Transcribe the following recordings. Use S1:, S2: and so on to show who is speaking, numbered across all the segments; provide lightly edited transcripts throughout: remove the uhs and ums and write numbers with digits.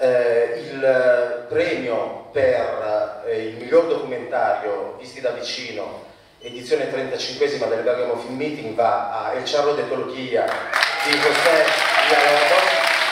S1: il premio per il miglior documentario Visti da vicino, edizione 35esima del Bergamo Film Meeting, va a El Charro de Tolquia di José Villalobos.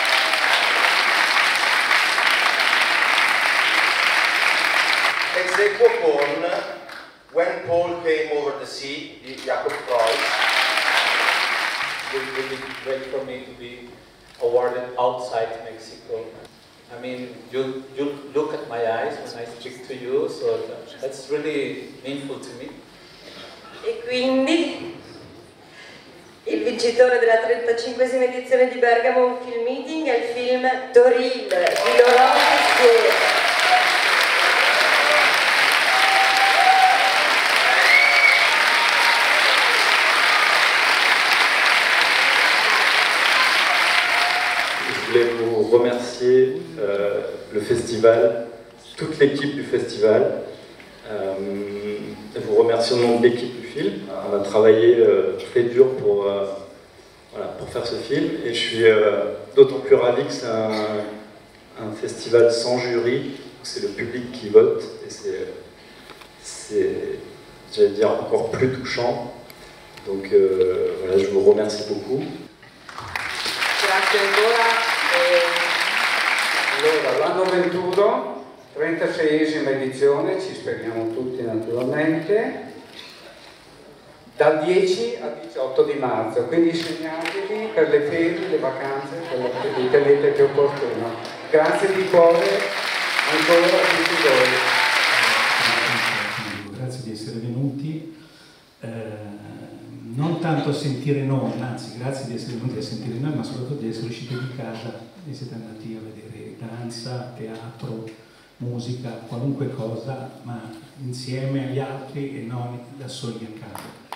S1: Ex aequo con When Paul Came Over the Sea di Jacob Preuss.
S2: It's really great for me to be awarded outside Mexico. I mean, you look at my eyes when I speak to you, so that's really meaningful to me.
S3: E quindi il vincitore della 35esima edizione di Bergamo Film Meeting è il film Toril di Laurent Tessier.
S4: Je voulais vous remercier, le festival, toute l'équipe du festival. Vous remercier au nom de l'équipe du film. On a travaillé très dur pour faire ce film et je suis d'autant plus ravi que c'est un festival sans jury, c'est le public qui vote et c'est j'allais dire, encore plus touchant. Donc voilà, je vous remercie beaucoup.
S3: Grazie ancora.
S5: Allora, l'anno 21, 36esima edizione, ci speriamo tutti naturalmente, dal 10 al 18 di marzo, quindi segnatevi per le ferie, le vacanze, quello che ritenete più opportuno. Grazie di cuore ancora a tutti voi.
S6: Grazie di essere venuti. Non tanto a sentire noi, anzi grazie di essere venuti a sentire noi, ma soprattutto di essere usciti di casa e siete andati a vedere danza, teatro, musica, qualunque cosa, ma insieme agli altri e non da soli a casa.